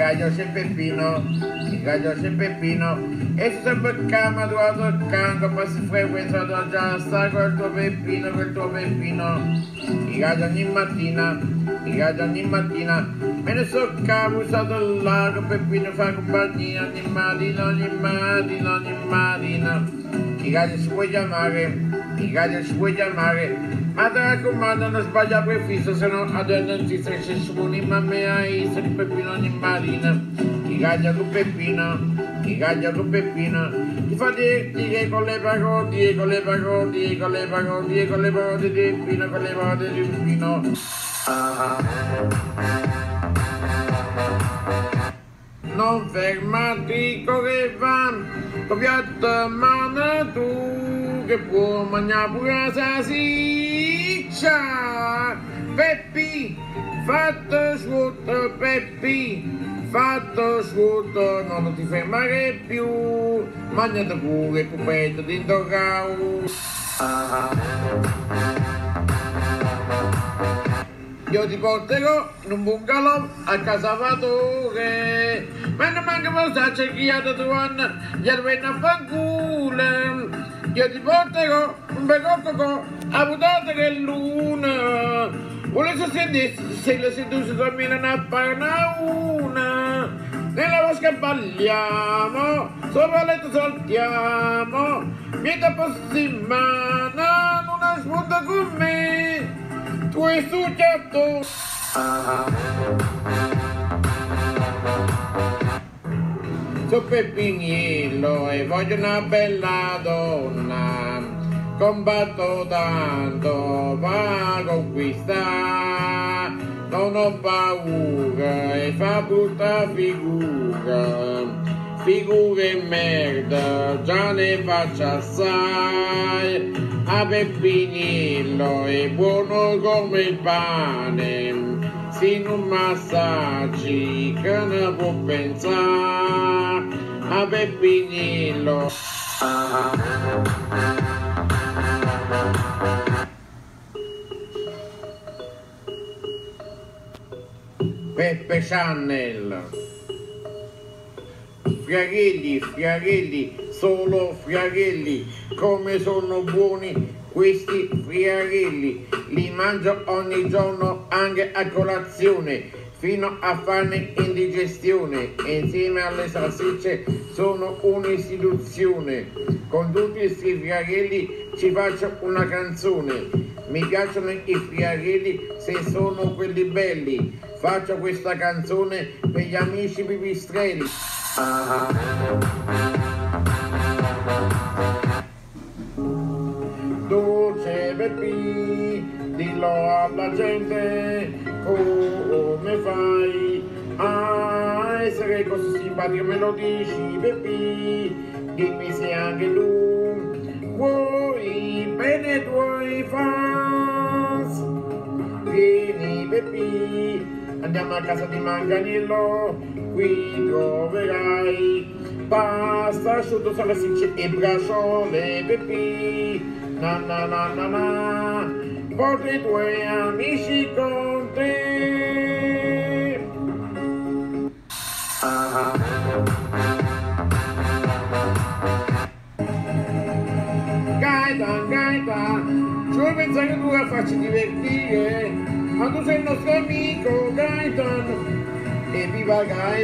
gallo c'è Peppino, il gallo c'è Peppino, e se beccama trovato il canco, poi si frequentato già, sta col tuo Peppino, il gallo ogni mattina, me ne so capo, usato il lago, Peppino fa compagnia, ogni mattina, il gallo si può chiamare, ma ti raccomando non sbaglia prefisso, se no ad non ci sei sessuoni, ma me hai se Peppino ogni mattina, il gallo con Peppino, ti fa dire con le parole di Peppino, di Peppino. Non fermati, corre van, copiato mano tu, che può mangiare pure la salsiccia. Peppi, fatto svuoto, non ti fermare più, mangiate pure il pupetto di Indorau. Io ti porterò in un bungalow a casa Vadore, ma non manca passarci chi ha dato one, gli arveni a fanculo. Io ti porterò un bel cocco a buttare che è l'una. Volete sentire se le seduce dormire a una. Nella vasca balliamo, sopra il letto saltiamo, mieta possimana, non spunta con me. Tu hai studiato. Sono Peppiniello e voglio una bella donna, combatto tanto per conquistare, non ho paura e fa brutta figure merda, già ne faccio assai. A Peppiniello è buono come il pane, se non massaggi che ne può pensare. A Peppiniello. Peppe Channel. Friarelli, solo friarelli, come sono buoni questi friarelli, li mangio ogni giorno anche a colazione, fino a farne indigestione, e insieme alle salsicce sono un'istituzione, con tutti questi friarelli ci faccio una canzone, mi piacciono i friarelli se sono quelli belli, faccio questa canzone per gli amici pipistrelli. Dolce Peppi, dillo alla gente come fai a essere così simpatico, me lo dici Peppi, dimmi se anche tu vuoi bene ai tuoi fans. Vieni Peppi, andiamo a casa di Manganiello, qui troverai pasta, asciutto, salsicce e bracciole Peppi, na, porta i tuoi amici con te. Gaetan, ci vuoi pensare che tu la facci divertire? Ma tu sei il nostro amico Gaetan, e viva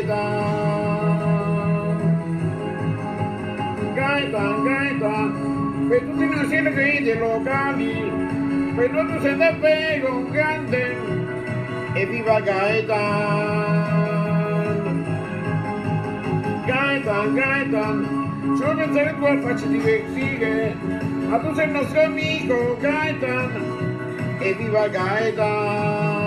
Gaetan, per tutti noi siete gridi locali, per noi tu sei davvero un grande, e viva Gaetan, ci vuoi pensare che tu la facci divertire? Ma tu sei il nostro amico Gaetan, e viva Gaetan.